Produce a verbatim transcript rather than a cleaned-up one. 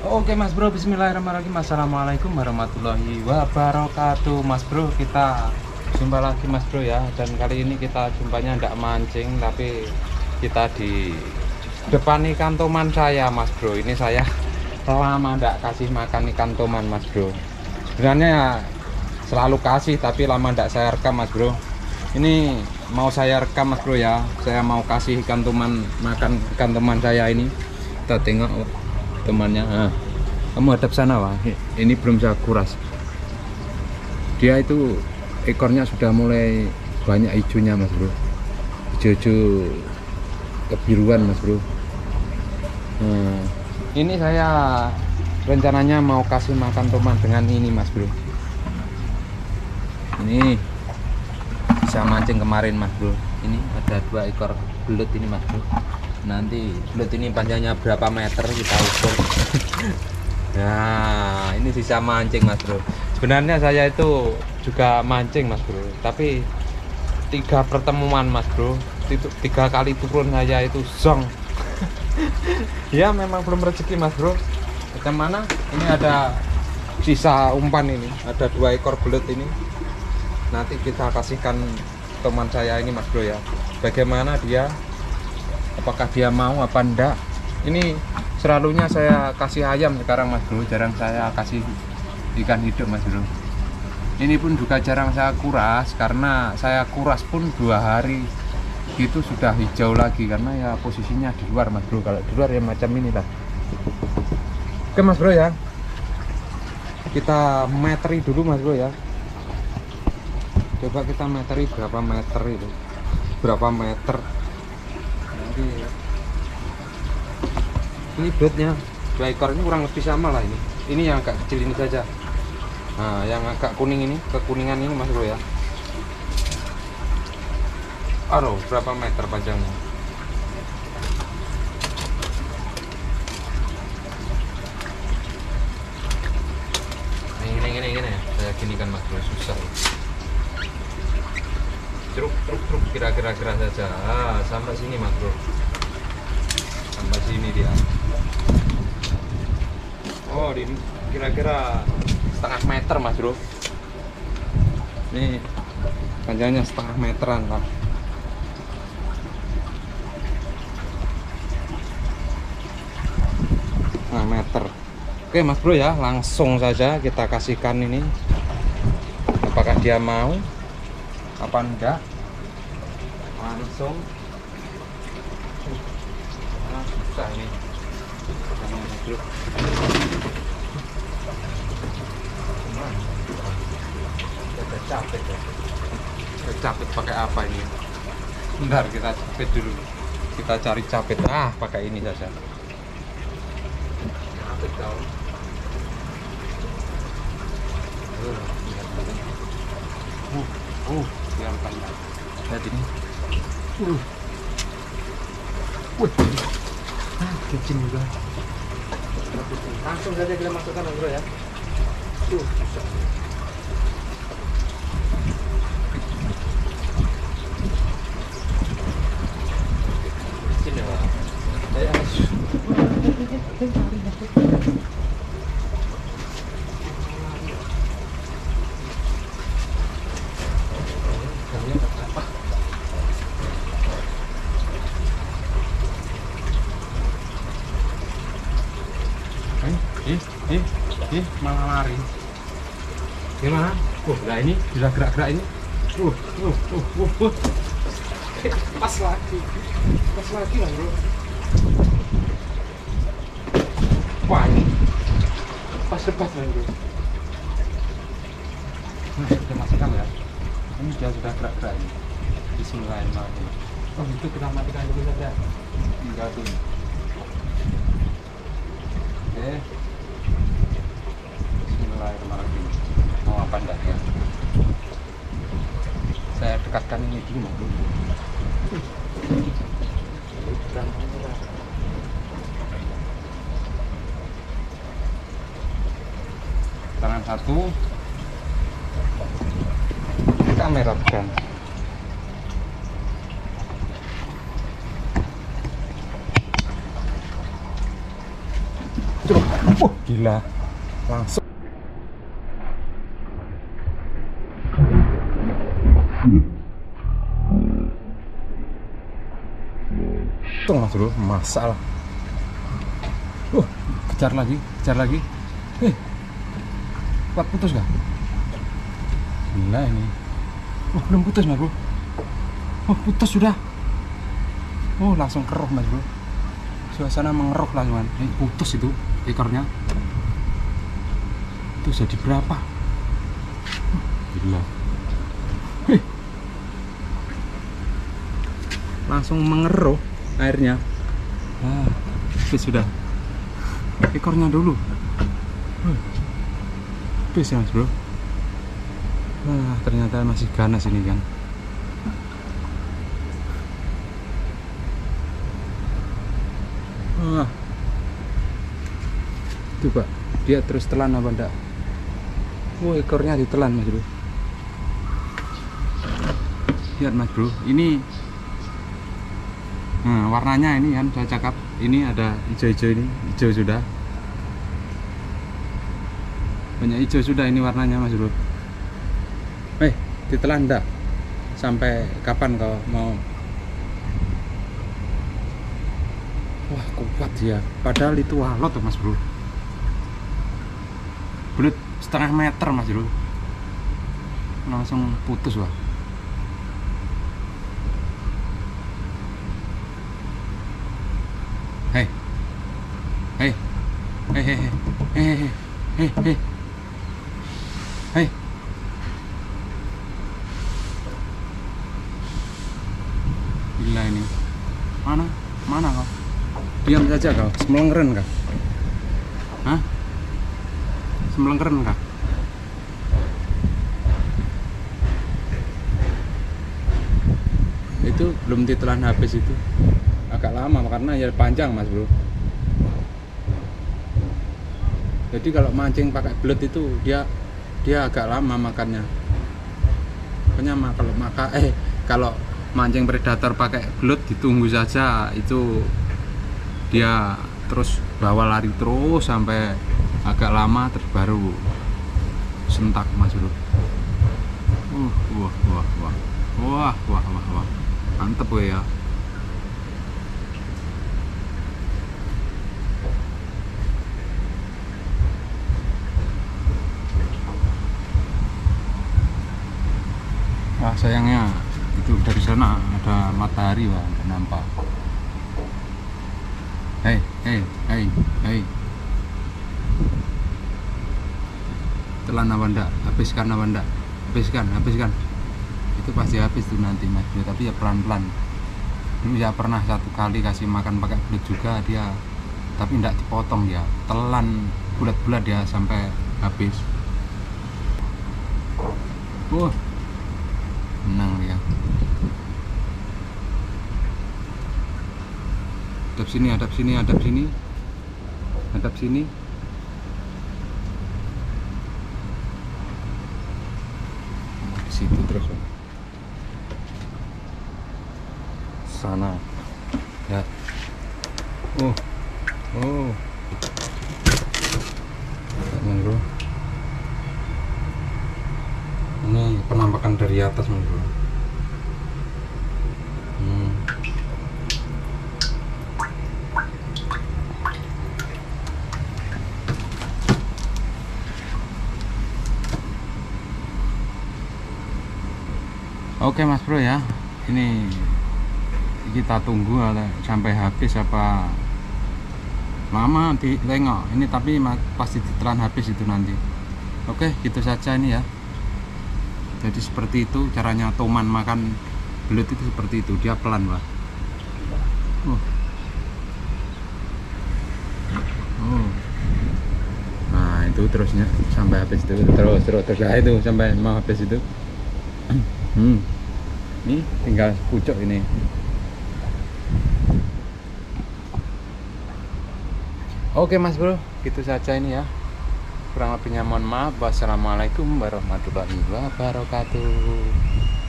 Oke Mas Bro, bismillahirrahmanirrahim. Assalamualaikum warahmatullahi wabarakatuh. Mas Bro, kita jumpa lagi Mas Bro ya. Dan kali ini kita jumpanya tidak mancing, tapi kita di depan ikan toman saya Mas Bro. Ini saya lama tidak kasih makan ikan toman Mas Bro. Sebenarnya selalu kasih, tapi lama tidak saya rekam Mas Bro. Ini mau saya rekam Mas Bro ya. Saya mau kasih ikan toman, makan ikan toman saya ini. Kita tengok temannya. Nah, kamu hadap sana Wah. Ini belum saya kuras. Dia itu ekornya sudah mulai banyak hijaunya Mas Bro. Hijau-hijau kebiruan Mas Bro. Nah, ini saya rencananya mau kasih makan toman dengan ini Mas Bro. Ini bisa mancing kemarin Mas Bro. Ini ada dua ekor belut ini Mas Bro. Nanti belut ini panjangnya berapa meter kita ukur. Nah, ini sisa mancing Mas Bro. Sebenarnya saya itu juga mancing Mas Bro, tapi tiga pertemuan Mas Bro, tiga kali turun saya itu zong. Ya memang belum rezeki Mas Bro. Bagaimana? Ini ada sisa umpan ini, ada dua ekor belut ini. Nanti kita kasihkan teman saya ini Mas Bro ya. Bagaimana dia? Apakah dia mau apa enggak? Ini selalunya saya kasih ayam sekarang Mas Bro, jarang saya kasih ikan hidup Mas Bro. Ini pun juga jarang saya kuras, karena saya kuras pun dua hari itu sudah hijau lagi, karena ya posisinya di luar Mas Bro. Kalau di luar ya macam inilah. Oke Mas Bro ya, kita meteri dulu Mas Bro ya. Coba kita meteri berapa meter itu, berapa meter. Ini belutnya dua ekor ini kurang lebih sama lah ini. Ini yang agak kecil ini saja. Nah, yang agak kuning ini, kekuningan ini Mas Bro ya. Aduh, berapa meter panjangnya? Ini ini ini ya. Saya gini kan Mas Bro, susah. Truk truk truk kira-kira kira saja. Ah, sampai sini Mas Bro. Sampai sini dia. Oh, di kira-kira setengah meter Mas Bro. Ini panjangnya setengah meteran lah. Setengah meter. Oke Mas Bro ya, langsung saja kita kasihkan ini. Apakah dia mau apa enggak? Langsung. Nah, susah ini. Kita capek ya. Kita capek pakai apa ini? Bentar, kita capek dulu. Kita cari capek. Ah, pakai ini saja. Capek kau. Uh, uh, biar panjang. Lihat ini. Uh. Wih. Ah, kecil juga. Langsung saja kita masukkan Bro ya. Tuh, susah. Sini Pak. Saya Ih, ih, ih, malah lari. Gimana? Oh, nah ini sudah gerak-gerak ini. Uh, uh, uh, uh, uh. Pas lagi, pas lagi lah Bro. Wah ini pas lepas lah Bro. Nah, kita masukkan ya. Ini dia sudah gerak-gerak ini. Bismillahirrahmanirrahim. Oh itu kita matikan dulu saja. Tinggal dulu. Oke. Bismillahirrahmanirrahim. Mau apa enggak ya? Saya dekatkan ini dulu Mas Bro. Tangan satu, kamera pegang. Coba. Wah, gila. Langsung. Tuh Mas Bro, masalah. Uh, kejar lagi, kejar lagi. Eh, kuat putus gak? Gila ini. Oh, belum putus Mas Bro. Oh, putus sudah. Oh, langsung keruh Mas Bro. Suasana mengeruh langsung. Eh, putus itu ekornya. Itu jadi berapa? Gila. Hei. Langsung mengeruh airnya. Ah, habis sudah. Ekornya dulu. Habis ya Mas Bro. Wah, ternyata masih ganas ini kan. Wah. Tuh Pak, dia terus telan apa enggak? Oh, ekornya ditelan Mas Bro. Lihat Mas Bro, ini nah, warnanya ini kan saya cakap, ini ada hijau-hijau, ini hijau sudah. Banyak hijau sudah ini warnanya Mas Bro. Eh, ditelan enggak? Sampai kapan kau mau? Wah, kuat ya. Padahal itu walot tuh Mas Bro. Belut setengah meter Mas Bro. Langsung putus wah. Hei. Hei. Hei hei hei. Hei hei hei. Hei. Gila ini. Mana? Mana kau? Diam saja kau. Semelengkeren kah? Hah? Semelengkeren kah? Itu belum ditelan habis itu. Agak lama karena ya panjang Mas Bro. Jadi kalau mancing pakai belut itu dia dia agak lama makannya. Pokoknya kalau maka eh kalau mancing predator pakai belut ditunggu saja, itu dia terus bawa lari terus sampai agak lama terus baru sentak Mas Bro. Uh, wah wah wah wah wah wah wah mantep ya. Wah, sayangnya itu dari sana ada matahari wah, nggak nampak. Hei, hei, hei, hei. Telan apa enggak? Habiskan apa enggak? Habiskan, habiskan. Itu pasti habis tuh nanti Mas Bro, tapi ya pelan-pelan. Dulu ya pernah satu kali kasih makan pakai belut juga dia, tapi enggak dipotong ya. Telan bulat-bulat dia sampai habis. Wah. Menang dia. Hadap sini, hadap sini, hadap sini. Hadap sini. Situ terus. Sana. Ya. Oh. Oh. Bro. Ini penampakan dari atas Bro. Hmm. Oke Mas Bro ya, ini kita tunggu sampai habis apa lama ditengok ini, tapi pasti ditelan habis itu nanti. Oke, gitu saja ini ya. Jadi seperti itu caranya toman makan belut itu, seperti itu dia pelan Pak. Oh. Oh. Nah itu terusnya sampai habis itu terus terus terus nah, itu sampai mau habis itu. Hmm. Ini tinggal pucuk ini. Oke Mas Bro, gitu saja ini ya. Kurang lebihnya mohon maaf. Wassalamualaikum warahmatullahi wabarakatuh.